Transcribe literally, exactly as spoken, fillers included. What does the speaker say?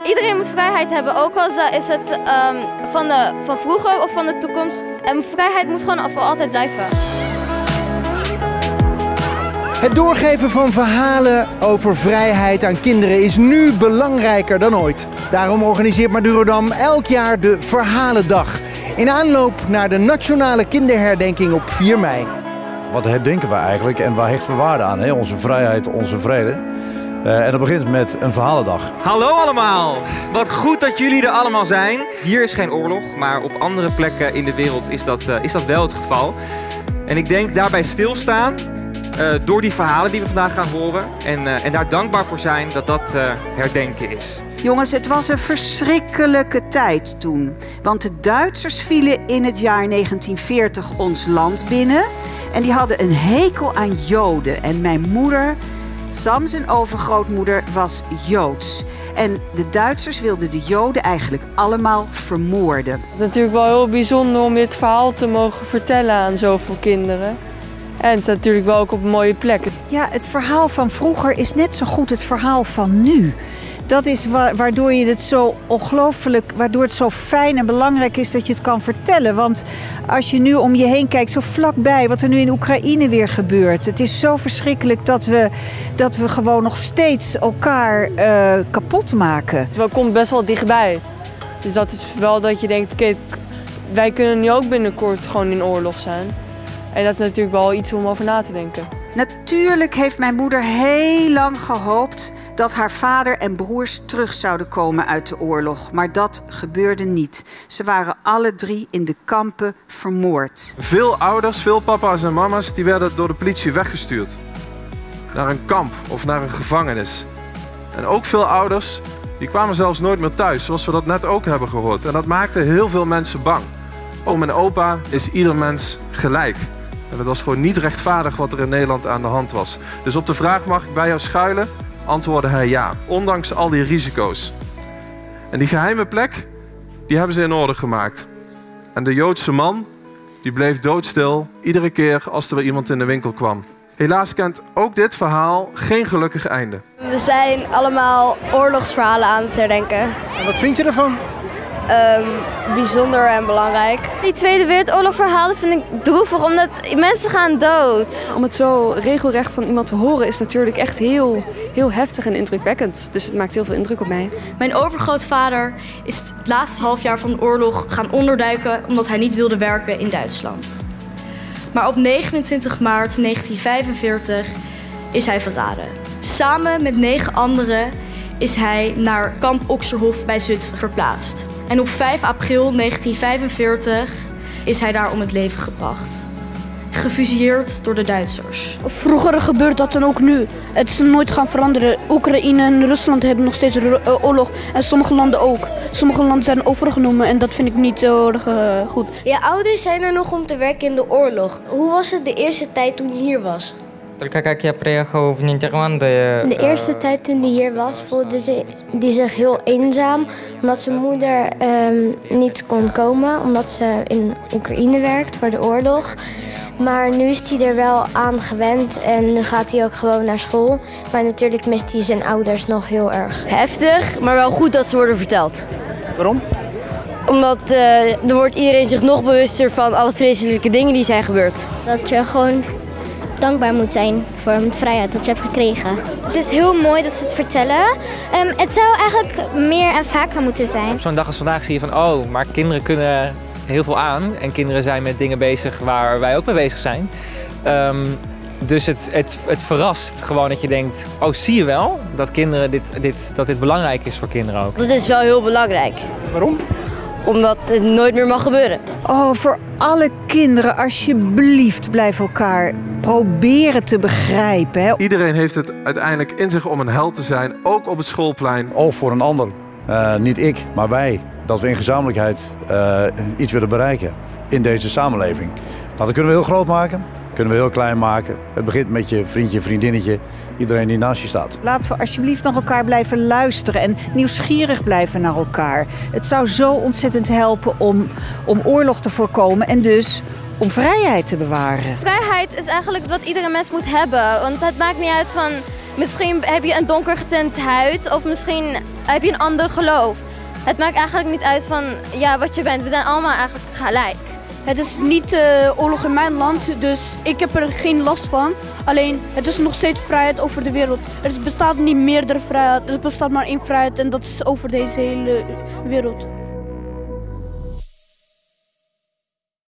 Iedereen moet vrijheid hebben, ook al is het um, van, de, van vroeger of van de toekomst. Um, vrijheid moet gewoon voor altijd blijven. Het doorgeven van verhalen over vrijheid aan kinderen is nu belangrijker dan ooit. Daarom organiseert Madurodam elk jaar de Verhalendag. In aanloop naar de nationale kinderherdenking op vier mei. Wat herdenken we eigenlijk en waar hechten we waarde aan? Hè? Onze vrijheid, onze vrede. Uh, en dat begint met een verhalendag. Hallo allemaal! Wat goed dat jullie er allemaal zijn. Hier is geen oorlog, maar op andere plekken in de wereld is dat, uh, is dat wel het geval. En ik denk daarbij stilstaan, uh, door die verhalen die we vandaag gaan horen. En, uh, en daar dankbaar voor zijn dat dat uh, herdenken is. Jongens, het was een verschrikkelijke tijd toen. Want de Duitsers vielen in het jaar negentien veertig ons land binnen. En die hadden een hekel aan Joden. En mijn moeder, Sam zijn overgrootmoeder, was Joods. En de Duitsers wilden de Joden eigenlijk allemaal vermoorden. Het is natuurlijk wel heel bijzonder om dit verhaal te mogen vertellen aan zoveel kinderen. En het staat natuurlijk wel ook op een mooie plek. Ja, het verhaal van vroeger is net zo goed het verhaal van nu. Dat is wa waardoor je het zo ongelooflijk, waardoor het zo fijn en belangrijk is dat je het kan vertellen. Want als je nu om je heen kijkt, zo vlakbij, wat er nu in Oekraïne weer gebeurt. Het is zo verschrikkelijk dat we, dat we gewoon nog steeds elkaar uh, kapot maken. Het komt best wel dichtbij. Dus dat is wel dat je denkt, oké, wij kunnen nu ook binnenkort gewoon in oorlog zijn. En dat is natuurlijk wel iets om over na te denken. Natuurlijk heeft mijn moeder heel lang gehoopt dat haar vader en broers terug zouden komen uit de oorlog. Maar dat gebeurde niet. Ze waren alle drie in de kampen vermoord. Veel ouders, veel papa's en mama's, die werden door de politie weggestuurd. Naar een kamp of naar een gevangenis. En ook veel ouders, die kwamen zelfs nooit meer thuis, zoals we dat net ook hebben gehoord. En dat maakte heel veel mensen bang. Oom en opa is ieder mens gelijk. En het was gewoon niet rechtvaardig wat er in Nederland aan de hand was. Dus op de vraag, mag ik bij jou schuilen? Antwoordde hij ja, ondanks al die risico's. En die geheime plek, die hebben ze in orde gemaakt. En de Joodse man, die bleef doodstil iedere keer als er weer iemand in de winkel kwam. Helaas kent ook dit verhaal geen gelukkig einde. We zijn allemaal oorlogsverhalen aan het herdenken. En wat vind je ervan? Um, bijzonder en belangrijk. Die Tweede Wereldoorlog verhalen vind ik droevig, omdat mensen gaan dood. Om het zo regelrecht van iemand te horen is natuurlijk echt heel, heel heftig en indrukwekkend. Dus het maakt heel veel indruk op mij. Mijn overgrootvader is het laatste halfjaar van de oorlog gaan onderduiken omdat hij niet wilde werken in Duitsland. Maar op negenentwintig maart negentien vijfenveertig is hij verraden. Samen met negen anderen is hij naar kamp Oxerhof bij Zutphen verplaatst. En op vijf april negentien vijfenveertig is hij daar om het leven gebracht. Gefusilleerd door de Duitsers. Vroeger gebeurt dat dan ook nu. Het is nooit gaan veranderen. Oekraïne en Rusland hebben nog steeds oorlog. En sommige landen ook. Sommige landen zijn overgenomen en dat vind ik niet zo uh, goed. Je ouders zijn er nog om te werken in de oorlog. Hoe was het de eerste tijd toen je hier was? De eerste tijd toen hij hier was, voelde ze, die zich heel eenzaam. Omdat zijn moeder um, niet kon komen, omdat ze in Oekraïne werkt voor de oorlog. Maar nu is hij er wel aan gewend en nu gaat hij ook gewoon naar school. Maar natuurlijk mist hij zijn ouders nog heel erg. Heftig, maar wel goed dat ze worden verteld. Waarom? Omdat uh, er wordt iedereen zich nog bewuster van alle vreselijke dingen die zijn gebeurd. Dat je gewoon dankbaar moet zijn voor de vrijheid dat je hebt gekregen. Het is heel mooi dat ze het vertellen. Um, het zou eigenlijk meer en vaker moeten zijn. Op zo'n dag als vandaag zie je van, oh, maar kinderen kunnen heel veel aan. En kinderen zijn met dingen bezig waar wij ook mee bezig zijn. Um, dus het, het, het verrast gewoon dat je denkt, oh, zie je wel dat, kinderen dit, dit, dat dit belangrijk is voor kinderen ook. Dat is wel heel belangrijk. Waarom? Omdat het nooit meer mag gebeuren. Oh, voor alle kinderen, alsjeblieft, blijf elkaar proberen te begrijpen. Hè? Iedereen heeft het uiteindelijk in zich om een held te zijn, ook op het schoolplein. Oog voor een ander. Uh, niet ik, maar wij. Dat we in gezamenlijkheid uh, iets willen bereiken in deze samenleving. Nou, dat kunnen we heel groot maken, kunnen we heel klein maken. Het begint met je vriendje, vriendinnetje, iedereen die naast je staat. Laten we alsjeblieft naar elkaar blijven luisteren en nieuwsgierig blijven naar elkaar. Het zou zo ontzettend helpen om, om oorlog te voorkomen en dus om vrijheid te bewaren. Vrijheid is eigenlijk wat iedere mens moet hebben. Want het maakt niet uit van Misschien heb je een donker getint huid of misschien heb je een ander geloof. Het maakt eigenlijk niet uit van ja, wat je bent. We zijn allemaal eigenlijk gelijk. Het is niet uh, oorlog in mijn land, dus ik heb er geen last van. Alleen, het is nog steeds vrijheid over de wereld. Er bestaat niet meerdere vrijheid, er bestaat maar één vrijheid en dat is over deze hele wereld.